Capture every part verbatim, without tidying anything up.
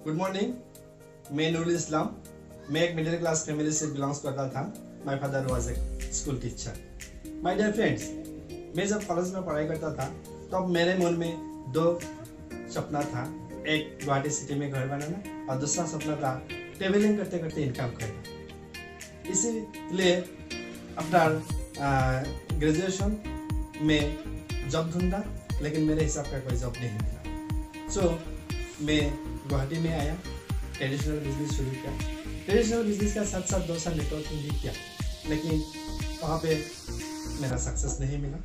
Good morning. मैं नूरुल इस्लाम। मैं एक मिडिल क्लास फैमिली से बिलोंग्स करता था। My father was a school teacher. My dear friends, मैं जब कॉलेज में पढ़ाई करता था तब तो मेरे मन में दो सपना था। एक गुवाहाटी सिटी में घर बनाना और दूसरा सपना था ट्रेवलिंग करते करते इनकम करना। इसीलिए आफ्टर ग्रेजुएशन में जॉब ढूंढा, लेकिन मेरे हिसाब का कोई जॉब नहीं मिला। सो so, मैं गुवाहाटी में आया, ट्रेडिशनल बिजनेस शुरू किया। ट्रेडिशनल बिजनेस का साथ साथ दो साल नेटवर्किंग भी किया, लेकिन वहाँ पे मेरा सक्सेस नहीं मिला।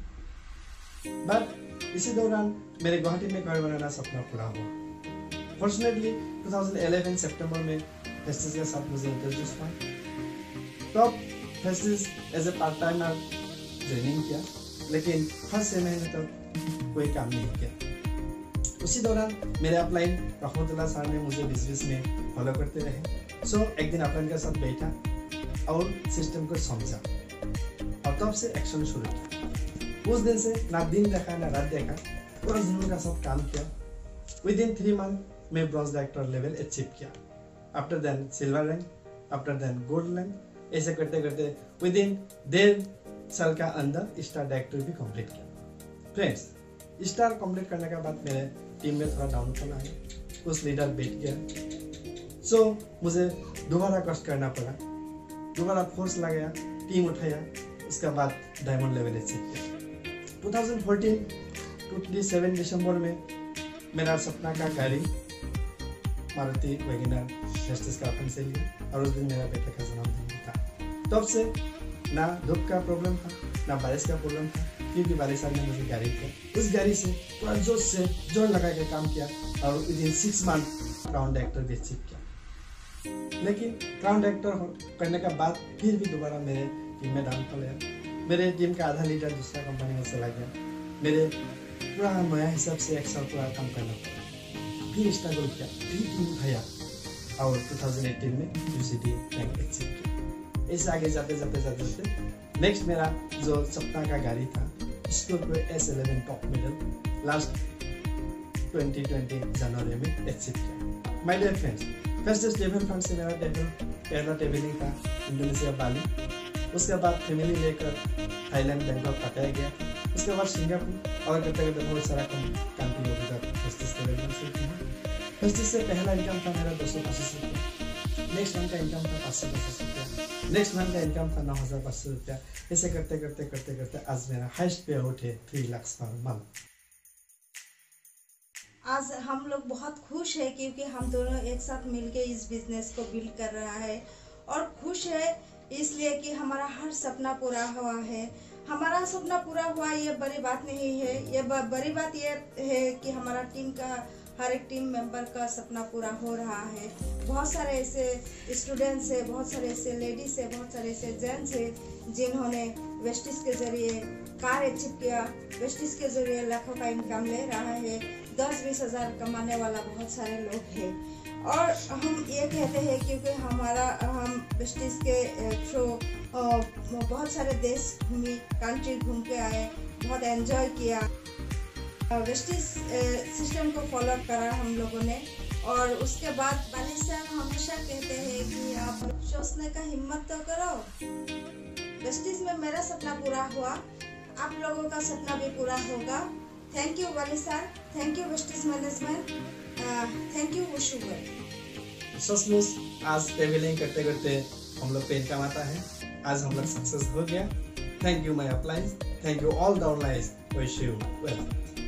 बट इसी दौरान मेरे गुवाहाटी में घर बनाना सपना पूरा हुआ। फॉर्चुनेटली दो हज़ार ग्यारह सितंबर में फेस्टिस के साथ मुझे इंट्रोड्यूस हुआ। तब Vestige as a part timer training किया, लेकिन हर छह महीने तक कोई काम नहीं किया। उसी दौरान मेरे अपलाइन रहमतुल्लाह सर ने मुझे बिजनेस में फॉलो करते रहे। सो so, एक दिन अपलाइन के साथ बैठा और सिस्टम को समझा और तब से एक्शन शुरू किया। उस दिन से ना दिन देखा ना रात देखा, पूरा जुनून का साथ काम किया। विद इन थ्री मंथ में ब्रॉन्ज डायरेक्टर लेवल अचीव किया। After then silver rank, after then gold rank. ऐसे करते करते विद इन डेढ़ साल का अंदर स्टार डायरेक्टर भी कंप्लीट किया। फ्रेंड्स, स्टार कंप्लीट करने के बाद मेरे टीम में थोड़ा डाउनफॉल आया, कुछ लीडर बैठ गया। सो so, मुझे दोबारा कष्ट करना पड़ा, दोबारा फोर्स लगाया, टीम उठाया, उसके बाद डायमंड लेवल अचीव किया। दो हज़ार चौदह सत्ताईस दिसंबर में मेरा सपना का गाड़ी मारुति वैगनर फेस्टिस का अपन से लिया और उस दिन मेरा बेटे का जन्मदिन था। तब से ना धूप का प्रॉब्लम था, ना बारिश का प्रॉब्लम था, फिर भी बारिश ने मुझे गाड़ी किया। उस गाड़ी से पूरा जोश से जोर लगा के काम किया और within six month crown director भी अचीव किया। लेकिन क्राउन डायरेक्टर करने के बाद फिर भी दोबारा मेरे टीम में डाउनफॉल आया। मेरे टीम का आधा लीडर दूसरा कंपनी में चला गया। मेरे पूरा नया हिसाब से एक साल पूरा काम करना पड़ा। फिर स्ट्रगल किया, फिर टीम उठाया और दो हज़ार अठारह में यूसीडी रैंक अचीव किया। ऐसे आगे जाते जाते जाते जाते नेक्स्ट मेरा जो सपना का गाड़ी था, Scorpio S eleven top model last twenty twenty जनवरी में अचीव किया। My dear friends, first table fund से मेरा टेबल पहला टेबलिंग था इंडोनेशिया बाली। उसके बाद फैमिली लेकर थाईलैंड बैंकॉक पटाया गया। उसके बाद सिंगापुर और करते करते बहुत सारा कंट्री हो गया। फर्स्ट टेबल से फर्स्ट से पहला इनकम था मेरा दो सौ पच्चीस रुपया। नेक्स्ट मंथ का इनकम था पाँच सौ पचास रुपया। नेक्स्ट मंथ का इनकम था नौ हज़ार पाँच सौ रुपया। ऐसे करते करते करते करते आज मेरा हाईएस्ट पे आउट है थ्री लाख पर मंथ। आज हम लोग बहुत खुश है क्योंकि हम दोनों एक साथ मिलके इस बिजनेस को बिल्ड कर रहा है, और खुश है इसलिए कि हमारा हर सपना पूरा हुआ है। हमारा सपना पूरा हुआ ये बड़ी बात नहीं है, ये बड़ी बात ये है कि हमारा टीम का हर एक टीम मेंबर का सपना पूरा हो रहा है। बहुत सारे ऐसे स्टूडेंट्स है, बहुत सारे ऐसे लेडीज है, बहुत सारे ऐसे जेंट्स है जिन्होंने वेस्टिस के जरिए कार अचीव किया, वेस्टिस के जरिए लाखों का इनकम ले रहा है। दस बीस हजार कमाने वाला बहुत सारे लोग हैं। और हम ये कहते हैं क्योंकि हमारा हम वेस्टिस के थ्रू बहुत सारे देश घूमी, कंट्री घूम के आए, बहुत एंजॉय किया। वेस्टिस सिस्टम को फॉलो करा हम लोगों ने, और उसके बाद वाले सर हमेशा कहते हैं कि आप सोचने का हिम्मत तो करो। वेस्टिस में मेरा सपना पूरा हुआ, आप लोगों का सपना भी पूरा होगा। थैंक यू वाले sir, thank you Vestige management, thank you sugar. सचमुच आज ट्रेवलिंग करते करते हम लोग पे इनकम आता है। आज हम लोग सक्सेस हो गया। Thank you my uplines, thank you all the online, wish you well.